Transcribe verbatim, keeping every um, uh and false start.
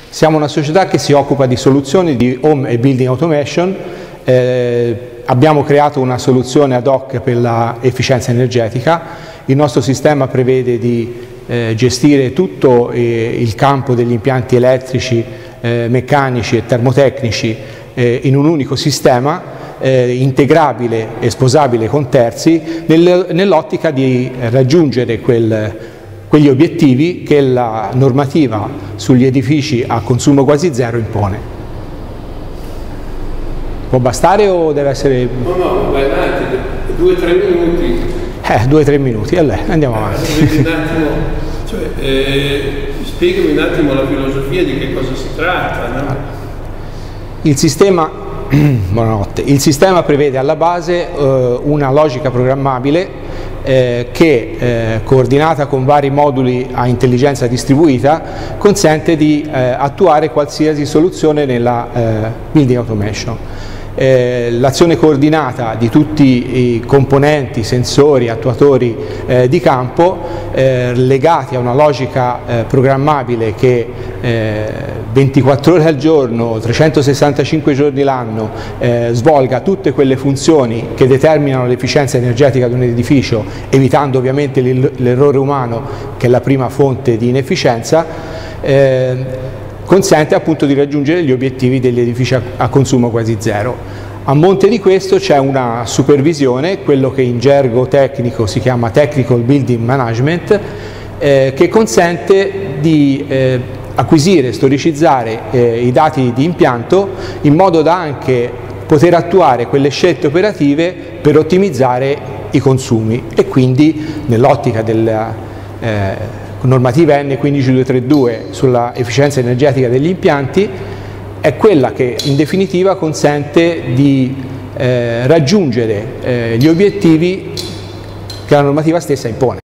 Siamo una società che si occupa di soluzioni di home e building automation. Eh, abbiamo creato una soluzione ad hoc per l'efficienza energetica. Il nostro sistema prevede di eh, gestire tutto eh, il campo degli impianti elettrici, eh, meccanici e termotecnici eh, in un unico sistema eh, integrabile e sposabile con terzi, nel, nell'ottica di raggiungere quel quegli obiettivi che la normativa sugli edifici a consumo quasi zero impone. Può bastare o deve essere... No, no, vai avanti, due o tre minuti. Eh, due o tre minuti, allora andiamo avanti. Un attimo, cioè, eh, spiegami un attimo la filosofia di che cosa si tratta, no? Il sistema, buonanotte, il sistema prevede alla base eh, una logica programmabile Eh, che, eh, coordinata con vari moduli a intelligenza distribuita, consente di eh, attuare qualsiasi soluzione nella eh, building automation. Eh, L'azione coordinata di tutti i componenti, sensori, attuatori eh, di campo, eh, legati a una logica eh, programmabile che eh, ventiquattro ore al giorno, trecentosessantacinque giorni l'anno, eh, svolga tutte quelle funzioni che determinano l'efficienza energetica di un edificio, evitando ovviamente l'errore umano, che è la prima fonte di inefficienza, eh, consente appunto di raggiungere gli obiettivi degli edifici a, a consumo quasi zero. A monte di questo c'è una supervisione, quello che in gergo tecnico si chiama Technical Building Management, eh, che consente di eh, acquisire e storicizzare eh, i dati di impianto in modo da anche poter attuare quelle scelte operative per ottimizzare i consumi, e quindi nell'ottica della eh, normativa N quindici due tre due sulla efficienza energetica degli impianti è quella che in definitiva consente di eh, raggiungere eh, gli obiettivi che la normativa stessa impone.